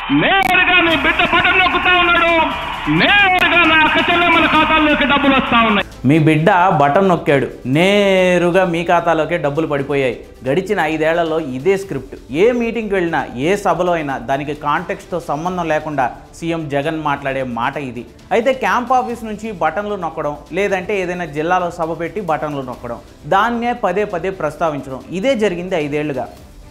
నేరుగా నీ బిడ్డ బటన్ నొక్కుతా ఉన్నాడు, నేరుగా నా అక్క చెల్లెమ్మల ఖాతాల్లోకి డబ్బులు వస్తా ఉన్నాయి. మీ బిడ్డ బటన్ నొక్కాడు, నేరుగా మీ ఖాతాలోకే డబ్బులు పడిపోయాయి. గడిచిన 5 ఏళ్లలో ఇదే స్క్రిప్ట్. ఏ మీటింగ్కి వెళ్ళినా, ఏ సభలో అయినా దానికి కాంటెక్స్ట్తో సంబంధం లేకుండా సీఎం జగన్ మాట్లాడే మాట ఇది. అయితే క్యాంప్ ఆఫీస్ నుంచి బటన్లు నొక్కడం, లేదంటే ఏదైనా జిల్లాలో సభ పెట్టి బటన్లు నొక్కడం, దాన్నే పదే పదే ప్రస్తావించడం, ఇదే జరిగింది 5 ఏళ్లుగా.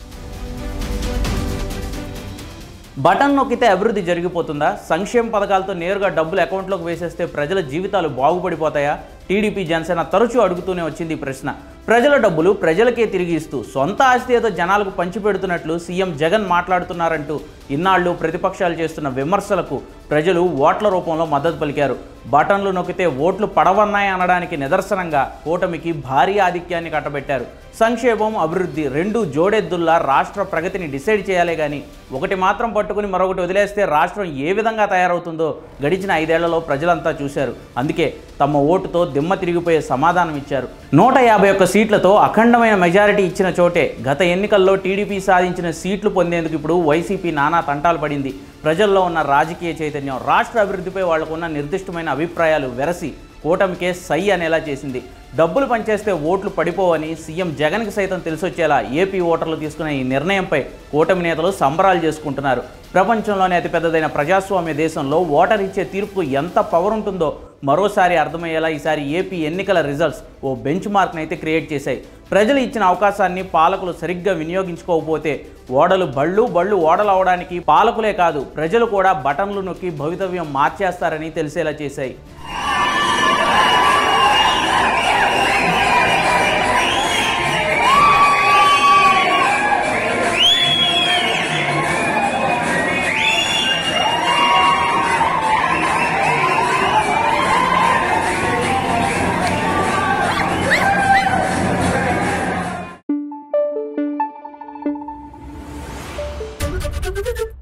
బటన్ నొక్కితే అభివృద్ధి జరిగిపోతుందా? సంక్షేమ పథకాలతో నేరుగా డబ్బులు అకౌంట్లోకి వేసేస్తే ప్రజల జీవితాలు బాగుపడిపోతాయా? టీడీపీ జనసేన తరచూ అడుగుతూనే వచ్చింది ఈ ప్రశ్న. ప్రజల డబ్బులు ప్రజలకే తిరిగి ఇస్తూ సొంత ఆస్తి ఏదో జనాలకు పంచిపెడుతున్నట్లు సీఎం జగన్ మాట్లాడుతున్నారంటూ ఇన్నాళ్ళు ప్రతిపక్షాలు చేస్తున్న విమర్శలకు ప్రజలు ఓట్ల రూపంలో మద్దతు పలికారు. బటన్లు నొక్కితే ఓట్లు పడవన్నాయి అనడానికి నిదర్శనంగా కూటమికి భారీ ఆధిక్యాన్ని కట్టబెట్టారు. సంక్షేమం, అభివృద్ధి రెండూ జోడెద్దుల్లా రాష్ట్ర ప్రగతిని డిసైడ్ చేయాలే కానీ ఒకటి మాత్రం పట్టుకుని మరొకటి వదిలేస్తే రాష్ట్రం ఏ విధంగా తయారవుతుందో గడిచిన 5 ఏళ్లలో ప్రజలంతా చూశారు. అందుకే తమ ఓటుతో దిమ్మ తిరిగిపోయే సమాధానం ఇచ్చారు. 151 సీట్లతో అఖండమైన మెజారిటీ ఇచ్చిన చోటే గత ఎన్నికల్లో టీడీపీ సాధించిన సీట్లు పొందేందుకు ఇప్పుడు వైసీపీ నానా తంటాలు పడింది. ప్రజల్లో ఉన్న రాజకీయ చైతన్యం, రాష్ట్ర అభివృద్ధిపై వాళ్లకున్న నిర్దిష్టమైన అభిప్రాయాలు వెరసి కూటమికే సై అనేలా చేసింది. డబ్బులు పనిచేస్తే ఓట్లు పడిపోవని సీఎం జగన్కి సైతం తెలిసొచ్చేలా ఏపీ ఓటర్లు తీసుకున్న ఈ నిర్ణయంపై కూటమి నేతలు సంబరాలు చేసుకుంటున్నారు. ప్రపంచంలోనే అతిపెద్దదైన ప్రజాస్వామ్య దేశంలో ఓటర్ ఇచ్చే తీర్పు ఎంత పవర్ ఉంటుందో మరోసారి అర్థమయ్యేలా ఈసారి ఏపీ ఎన్నికల రిజల్ట్స్ ఓ బెంచ్ మార్క్ని అయితే క్రియేట్ చేశాయి. ప్రజలు ఇచ్చిన అవకాశాన్ని పాలకులు సరిగ్గా వినియోగించుకోకపోతే బళ్ళు ఓడలు అవడానికి పాలకులే కాదు ప్రజలు కూడా బటన్లు నొక్కి భవితవ్యం మార్చేస్తారని తెలిసేలా చేశాయి. Thank you.